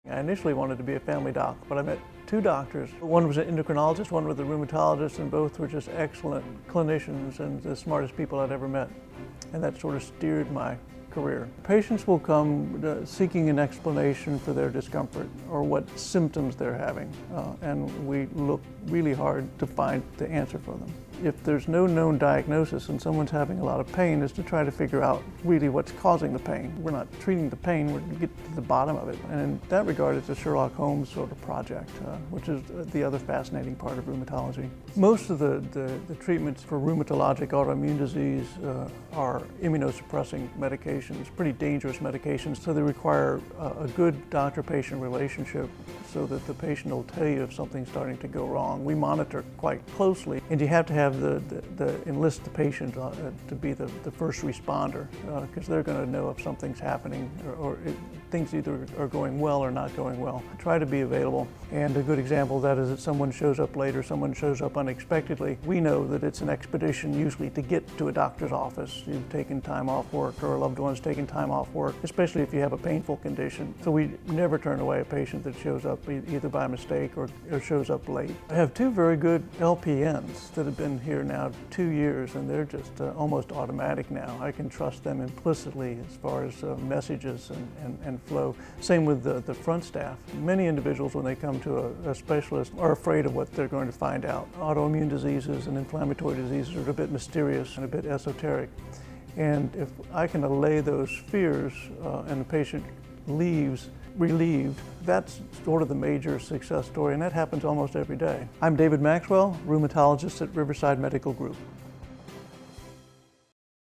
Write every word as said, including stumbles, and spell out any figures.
I initially wanted to be a family doc, but I met two doctors. One was an endocrinologist, one was a rheumatologist, and both were just excellent clinicians and the smartest people I'd ever met. And that sort of steered my career. Patients will come uh, seeking an explanation for their discomfort or what symptoms they're having, uh, and we look really hard to find the answer for them. If there's no known diagnosis and someone's having a lot of pain, is to try to figure out really what's causing the pain. We're not treating the pain, we're to get to the bottom of it. And in that regard, it's a Sherlock Holmes sort of project, uh, which is the other fascinating part of rheumatology. Most of the, the, the treatments for rheumatologic autoimmune disease uh, are immunosuppressing medications, pretty dangerous medications, so they require uh, a good doctor-patient relationship so that the patient will tell you if something's starting to go wrong. We monitor quite closely, and you have to have the, the, the enlist the patient uh, to be the, the first responder, because uh, they're going to know if something's happening or, or it, things either are going well or not going well. Try to be available, and a good example of that is that someone shows up late or someone shows up unexpectedly. We know that it's an expedition usually to get to a doctor's office. You've taken time off work, or a loved one's taken time off work, especially if you have a painful condition. So we never turn away a patient that shows up either by mistake or, or shows up late. I have two very good L P Ns that have been here now two years, and they're just uh, almost automatic now. I can trust them implicitly as far as uh, messages and, and, and flow. Same with the, the front staff. Many individuals, when they come to a, a specialist, are afraid of what they're going to find out. Autoimmune diseases and inflammatory diseases are a bit mysterious and a bit esoteric. And if I can allay those fears uh, and the patient leaves relieved, that's sort of the major success story, and that happens almost every day. I'm David Maxwell, rheumatologist at Riverside Medical Group.